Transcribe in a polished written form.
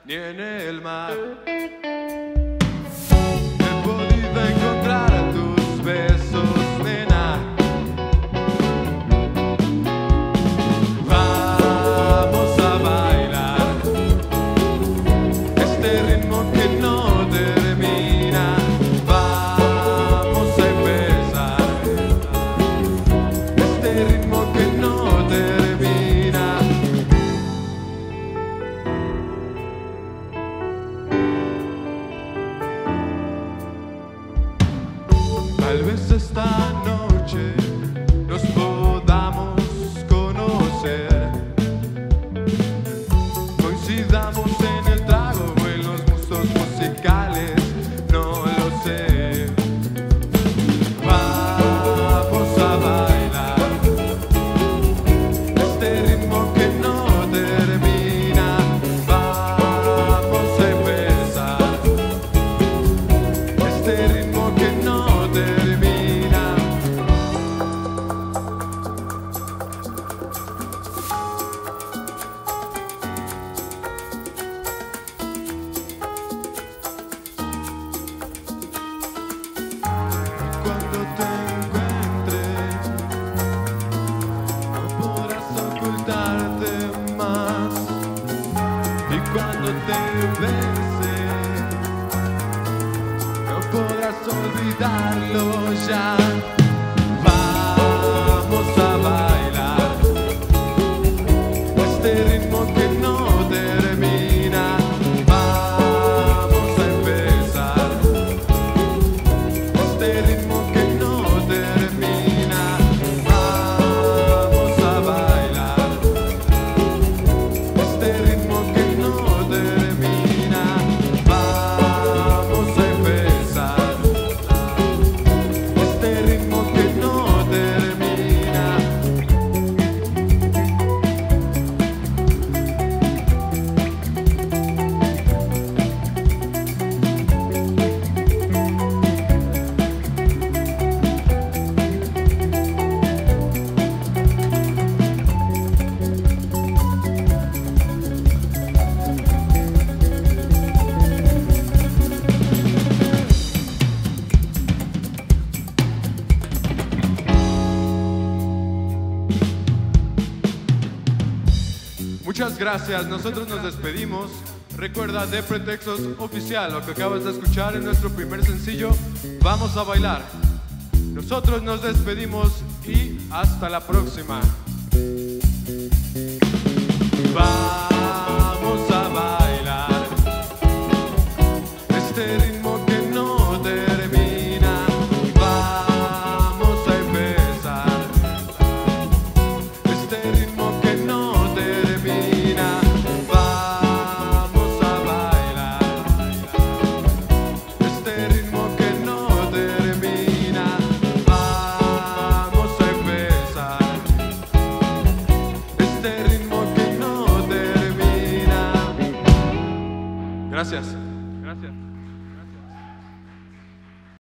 ni en el mar. He podido encontrar tus besos, nena. Vamos a bailar este ritmo que no termina. Vamos a empezar este ritmo que no termina. Tal vez esta noche nos podamos conocer, coincidamos en el trago o en los gustos musicales, no lo sé. Vamos a bailar este ritmo que no termina. Vamos a empezar este ritmo que no termina. Cuando te encuentre, no podrás ocultarte más. Y cuando te bese, no podrás olvidarlo ya. Vamos a bailar este ritmo que no termina. Vamos a empezar este ritmo que no termina. Vamos a bailar este ritmo que no termina. Vamos a empezar este ritmo que no termina. Muchas gracias, nosotros nos despedimos. Recuerda, De Pretextos Oficial, lo que acabas de escuchar en nuestro primer sencillo, Vamos a Bailar. Nosotros nos despedimos y hasta la próxima. Vamos a bailar este ritmo que no termina. Vamos a empezar este ritmo que no termina. Vamos a bailar este ritmo que no termina. Vamos a empezar este ritmo que no termina. Gracias. Gracias.